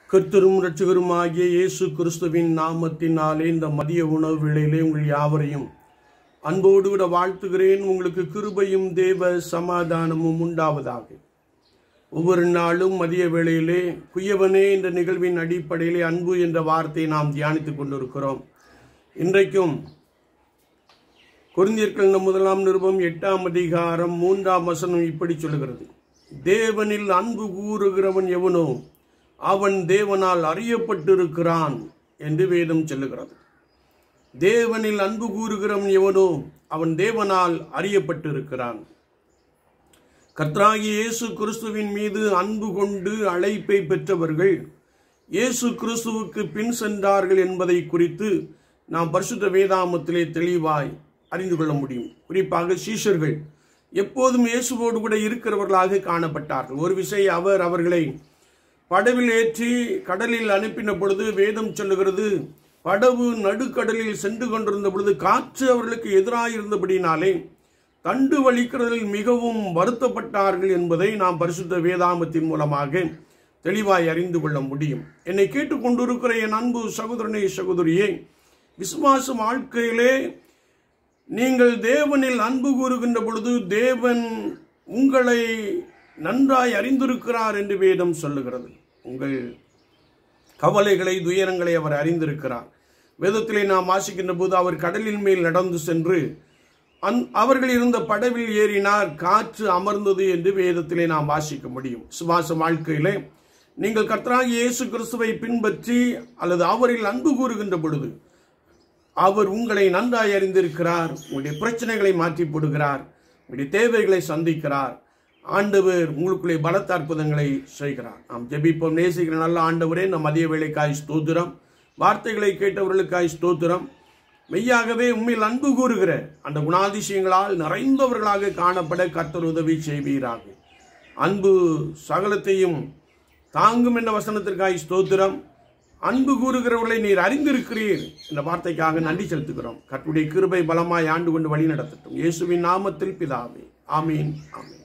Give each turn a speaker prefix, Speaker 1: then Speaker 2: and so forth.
Speaker 1: கர்த்தரும் இரட்சகருமாகிய இயேசு கிறிஸ்துவின் நாமத்தினாலே இந்த மதிய உணவு வேளையிலே உங்கள் யாவரையும் அன்போடு விட வாழ்த்துகிறேன். உங்களுக்கு கிருபையும் தேவ சமாதானமும் உண்டாவதாக. ஒவ்வொரு நாளும் மதிய வேளையிலே குயவனே என்ற நிகழ்வின் அடிப்படையிலே அன்பு என்ற வார்த்தையை நாம் தியானித்துக் கொண்டிருக்கிறோம். இன்றைக்கும் கொரிந்தியர்கள் முதலாம் நிருபம் 8ஆம் அதிகாரம் 3ஆம் வசனம் இப்படி சொல்லுகிறது: தேவனில் அன்பு கூறுகிறவன் எவனோ அவன் தேவனால் அறியப்பட்டிருக்கிறான் என்று வேதம் சொல்லுகிறது. தேவனில் அன்பு கூறுகிறவன் எவனோ அவன் தேவனால் அறியப்பட்டிருக்கிறான். கர்த்தராகிய இயேசு கிறிஸ்துவின் மீது அன்பு கொண்டு அழைப்பை பெற்றவர்கள் இயேசு கிறிஸ்துவுக்கு பின் சென்றார்கள் என்பதை குறித்து நாம் பரிசுத்த வேதாகமத்திலே தெளிவாய் அறிந்து கொள்ள முடியும். குறிப்பாக சீஷர்கள் எப்போதும் இயேசுவோடு கூட இருக்கிறவர்களாக காணப்பட்டார்கள். ஒரு விஷயம், அவர்களை படவில் ஏற்றி கடலில் அனுப்பின பொழுது வேதம் சொல்லுகிறது, படவு நடுக்கடலில் சென்று கொண்டிருந்த பொழுது காற்று அவர்களுக்கு எதிராக இருந்தபடினாலே தண்டு வலிக்கிறதில் மிகவும் வருத்தப்பட்டார்கள் என்பதை நாம் பரிசுத்த வேதாகமத்தின் மூலமாக தெளிவாய் அறிந்து கொள்ள முடியும். என்னை கேட்டுக்கொண்டிருக்கிற என் அன்பு சகோதரனே சகோதரியே, விசுவாச வாழ்க்கையிலே நீங்கள் தேவனில் அன்பு கூறுகின்ற பொழுது தேவன் உங்களை நன்றாய் அறிந்திருக்கிறார் என்று வேதம் சொல்லுகிறது. உங்கள் கவலைகளை துயரங்களை அவர் அறிந்திருக்கிறார். வேதத்திலே நாம் வாசிக்கின்ற போது அவர் கடலின் மேல் நடந்து சென்று அவர்கள் இருந்த படவில் ஏறினார், காற்று அமர்ந்தது என்று வேதத்திலே நாம் வாசிக்க முடியும். விசுவாச வாழ்க்கையிலே நீங்கள் கர்த்தராகிய இயேசு கிறிஸ்துவை பின்பற்றி அல்லது அவரில் அன்பு கூறுகின்ற பொழுது அவர் உங்களை நன்றாய் அறிந்திருக்கிறார். உங்களுடைய பிரச்சனைகளை மாற்றி போடுகிறார், உங்களுடைய தேவைகளை சந்திக்கிறார். ஆண்டவர் உங்களுக்குள்ளே பலத்த அற்புதங்களை செய்கிறார். நாம் ஜெபிப்போம். நேசிக்கிற நல்ல ஆண்டவரே, நம் மதிய வேளைக்காய் ஸ்தோத்திரம். வார்த்தைகளை கேட்டவர்களுக்காய் ஸ்தோத்திரம். மெய்யாகவே உண்மையில் அன்பு கூறுகிற அந்த குணாதிசயங்களால் நிறைந்தவர்களாக காணப்பட கர்த்தர் உதவி செய்வீராக. அன்பு சகலத்தையும் தாங்கும் என்ற வசனத்திற்காய் ஸ்தோத்திரம். அன்பு கூறுகிறவர்களை நீர் அறிந்திருக்கிறீர் என்ற வார்த்தைக்காக நன்றி செலுத்துகிறோம். கர்த்தருடைய கிருபை பலமாய் ஆண்டு கொண்டு வழி நடத்தட்டும். இயேசுவின் நாமத்தில் பிதாவே, ஆமீன், ஆமீன்.